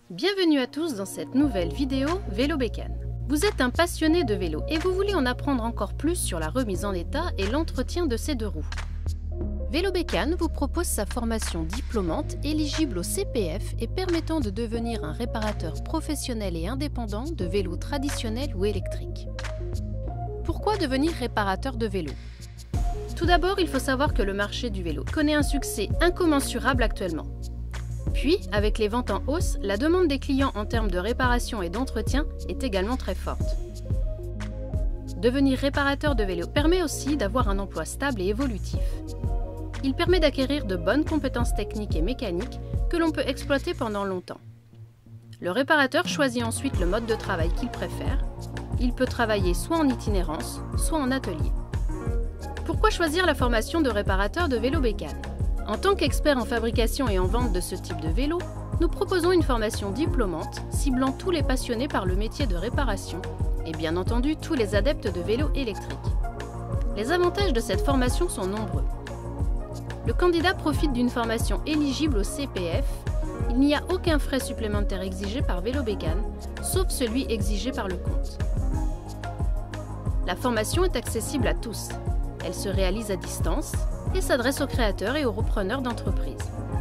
Bienvenue à tous dans cette nouvelle vidéo Vélo Bécane. Vous êtes un passionné de vélo et vous voulez en apprendre encore plus sur la remise en état et l'entretien de ces deux roues. Vélo Bécane vous propose sa formation diplômante éligible au CPF et permettant de devenir un réparateur professionnel et indépendant de vélos traditionnels ou électriques. Pourquoi devenir réparateur de vélo? Tout d'abord, il faut savoir que le marché du vélo connaît un succès incommensurable actuellement. Puis, avec les ventes en hausse, la demande des clients en termes de réparation et d'entretien est également très forte. Devenir réparateur de vélo permet aussi d'avoir un emploi stable et évolutif. Il permet d'acquérir de bonnes compétences techniques et mécaniques que l'on peut exploiter pendant longtemps. Le réparateur choisit ensuite le mode de travail qu'il préfère. Il peut travailler soit en itinérance, soit en atelier. Pourquoi choisir la formation de réparateur de vélo Bécane? En tant qu'expert en fabrication et en vente de ce type de vélo, nous proposons une formation diplômante ciblant tous les passionnés par le métier de réparation et bien entendu tous les adeptes de vélos électriques. Les avantages de cette formation sont nombreux. Le candidat profite d'une formation éligible au CPF. Il n'y a aucun frais supplémentaire exigé par Vélo Bécane, sauf celui exigé par le compte. La formation est accessible à tous. Elle se réalise à distance et s'adresse aux créateurs et aux repreneurs d'entreprises.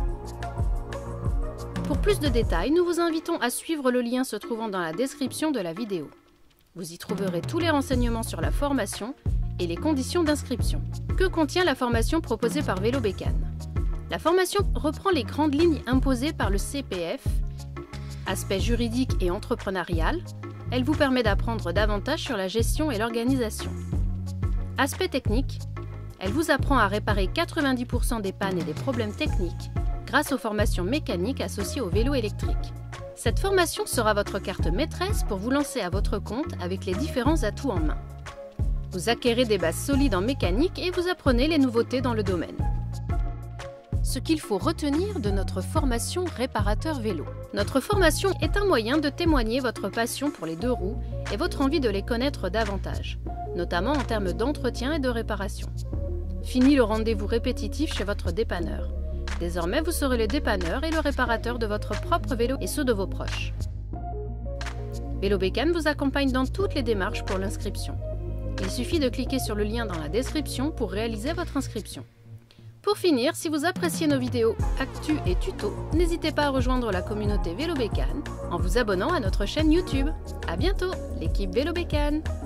Pour plus de détails, nous vous invitons à suivre le lien se trouvant dans la description de la vidéo. Vous y trouverez tous les renseignements sur la formation et les conditions d'inscription. Que contient la formation proposée par Vélo Bécane? La formation reprend les grandes lignes imposées par le CPF. Aspect juridique et entrepreneurial, elle vous permet d'apprendre davantage sur la gestion et l'organisation. Aspect technique, elle vous apprend à réparer 90% des pannes et des problèmes techniques grâce aux formations mécaniques associées au vélo électrique. Cette formation sera votre carte maîtresse pour vous lancer à votre compte avec les différents atouts en main. Vous acquérez des bases solides en mécanique et vous apprenez les nouveautés dans le domaine. Ce qu'il faut retenir de notre formation réparateur vélo. Notre formation est un moyen de témoigner votre passion pour les deux roues et votre envie de les connaître davantage, notamment en termes d'entretien et de réparation. Fini le rendez-vous répétitif chez votre dépanneur. Désormais, vous serez le dépanneur et le réparateur de votre propre vélo et ceux de vos proches. Vélo Bécane vous accompagne dans toutes les démarches pour l'inscription. Il suffit de cliquer sur le lien dans la description pour réaliser votre inscription. Pour finir, si vous appréciez nos vidéos actu et tutos, n'hésitez pas à rejoindre la communauté Vélo Bécane en vous abonnant à notre chaîne YouTube. À bientôt, l'équipe Vélo Bécane!